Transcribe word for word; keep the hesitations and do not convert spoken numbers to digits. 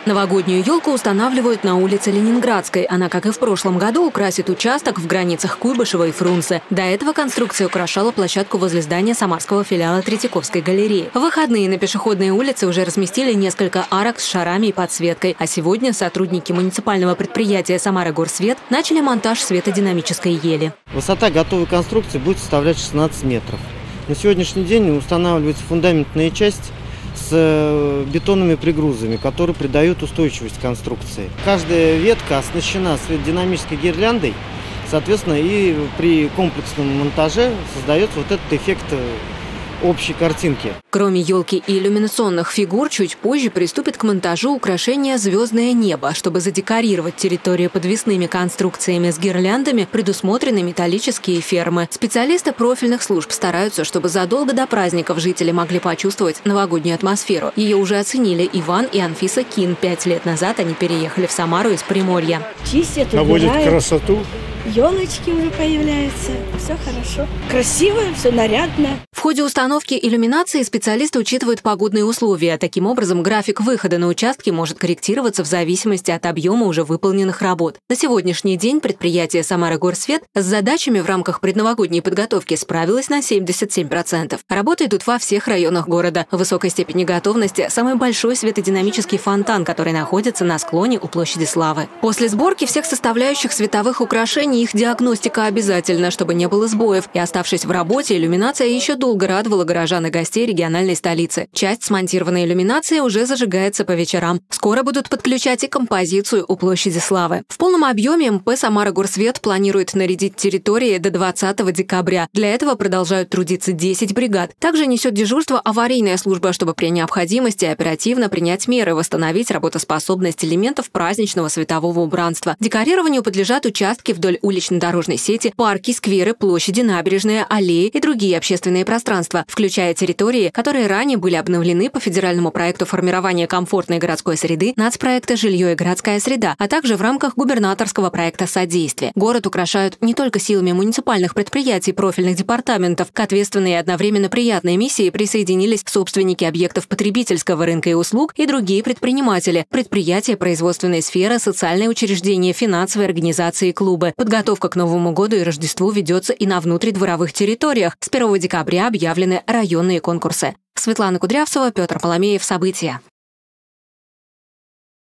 Новогоднюю елку устанавливают на улице Ленинградской. Она, как и в прошлом году, украсит участок в границах Куйбышева и Фрунзе. До этого конструкция украшала площадку возле здания самарского филиала Третьяковской галереи. В выходные на пешеходной улице уже разместили несколько арок с шарами и подсветкой. А сегодня сотрудники муниципального предприятия «Самара-Горсвет» начали монтаж светодинамической ели. Высота готовой конструкции будет составлять шестнадцать метров. На сегодняшний день устанавливается фундаментная часть с бетонными пригрузами, которые придают устойчивость конструкции. Каждая ветка оснащена светодинамической гирляндой, соответственно, и при комплексном монтаже создается вот этот эффект общей картинки. Кроме елки и иллюминационных фигур, чуть позже приступит к монтажу украшения «Звездное небо». Чтобы задекорировать территорию подвесными конструкциями с гирляндами, предусмотрены металлические фермы. Специалисты профильных служб стараются, чтобы задолго до праздников жители могли почувствовать новогоднюю атмосферу. Ее уже оценили Иван и Анфиса Кин. Пять лет назад они переехали в Самару из Приморья. Чистят, наводит красоту. Елочки уже появляются. Все хорошо. Красиво, все нарядно. В ходе установки иллюминации специалисты учитывают погодные условия. Таким образом, график выхода на участки может корректироваться в зависимости от объема уже выполненных работ. На сегодняшний день предприятие «Самара-Горсвет» с задачами в рамках предновогодней подготовки справилось на семьдесят семь процентов. Работы идут во всех районах города. В высокой степени готовности самый большой светодинамический фонтан, который находится на склоне у площади Славы. После сборки всех составляющих световых украшений их диагностика обязательна, чтобы не было сбоев. И оставшись в работе, иллюминация еще долго радовала горожан и гостей региональной столицы. Часть смонтированной иллюминации уже зажигается по вечерам. Скоро будут подключать и композицию у площади Славы. В полном объеме МП «Самара-Горсвет» планирует нарядить территории до двадцатого декабря. Для этого продолжают трудиться десять бригад. Также несет дежурство аварийная служба, чтобы при необходимости оперативно принять меры, восстановить работоспособность элементов праздничного светового убранства. Декорированию подлежат участки вдоль улично-дорожной сети, парки, скверы, площади, набережные, аллеи и другие общественные пространства, включая территории, которые ранее были обновлены по федеральному проекту формирования комфортной городской среды, нацпроекта «Жилье и городская среда», а также в рамках губернаторского проекта «Содействие». Город украшают не только силами муниципальных предприятий профильных департаментов. К ответственной и одновременно приятной миссии присоединились собственники объектов потребительского рынка и услуг и другие предприниматели, предприятия производственной сферы, социальные учреждения, финансовые организации и клубы. Подготовка к Новому году и Рождеству ведется и на внутридворовых территориях. С первого декабря объявлены районные конкурсы. Светлана Кудрявцева, Петр Поломеев. События.